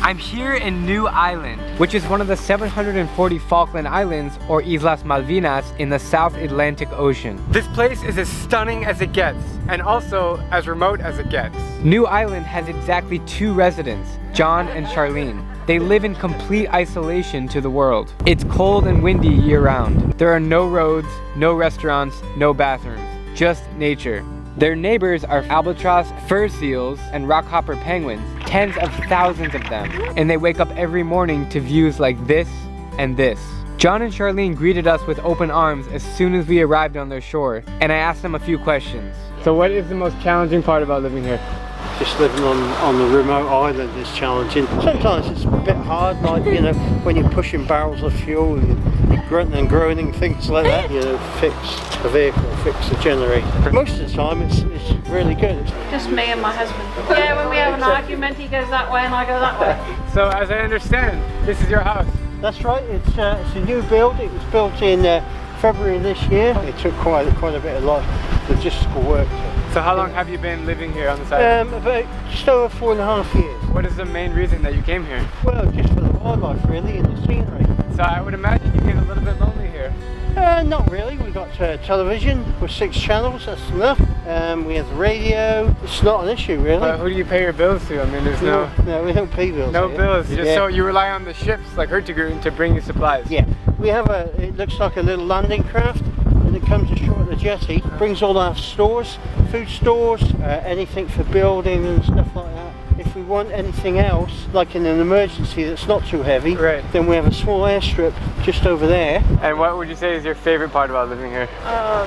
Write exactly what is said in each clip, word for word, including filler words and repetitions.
I'm here in New Ireland, which is one of the seven hundred forty Falkland Islands, or Islas Malvinas, in the South Atlantic Ocean. This place is as stunning as it gets, and also as remote as it gets. New Ireland has exactly two residents, John and Charlene. They live in complete isolation to the world. It's cold and windy year-round. There are no roads, no restaurants, no bathrooms, just nature. Their neighbors are albatross, fur seals, and rockhopper penguins, tens of thousands of them. And they wake up every morning to views like this and this. John and Charlene greeted us with open arms as soon as we arrived on their shore, and I asked them a few questions. So what is the most challenging part about living here? Just living on, on the remote island is challenging. Sometimes it's a bit hard, like, you know, when you're pushing barrels of fuel and you're grunting and groaning, things like that. You know, fix a vehicle, fix a generator. Most of the time it's, it's really good. Just me and my husband. Yeah, when we have an argument, he goes that way and I go that way. So as I understand, this is your house. That's right, it's, uh, it's a new build. It was built in uh, February this year. It took quite, quite a bit of lot logistical work to. So how long have you been living here on this island? Um, about just over four and a half years. What is the main reason that you came here? Well, just for the wildlife really and the scenery. So I would imagine you get a little bit lonely here. Uh, not really. We've got uh, television with six channels, that's enough. Um, we have the radio. It's not an issue really. But who do you pay your bills to? I mean, there's no... No, we don't pay bills. No here. bills, just yeah. So you rely on the ships like Hurtigruten to bring you supplies? Yeah. We have a, it looks like a little landing craft. And it comes ashore at the jetty, brings all our stores, food stores, uh, anything for building and stuff like that. If we want anything else, like in an emergency that's not too heavy, right, then we have a small airstrip just over there. And what would you say is your favorite part about living here? Oh,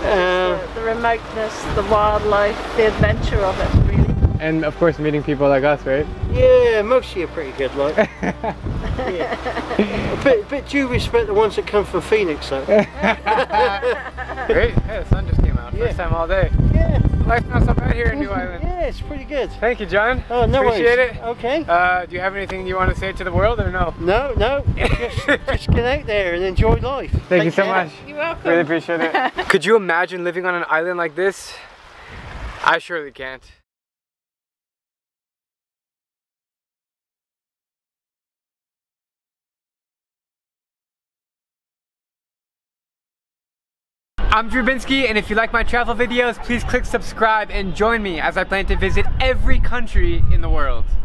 uh, the, the remoteness, the wildlife, the adventure of it, really. And of course meeting people like us, right? Yeah, most of you are pretty good, like. Yeah. a, bit, a bit dubious about the ones that come from Phoenix, though. Great, yeah, the sun just came out. Yeah. First time all day. Yeah. Life's not so bad here in New Ireland. Yeah, it's pretty good. Thank you, John. Oh, no Appreciate worries. it. Okay. Uh, do you have anything you want to say to the world or no? No, no. just, just get out there and enjoy life. Thank Take you so care. much. You're welcome. Really appreciate it. Could you imagine living on an island like this? I surely can't. I'm Drew Binsky, and if you like my travel videos, please click subscribe and join me as I plan to visit every country in the world.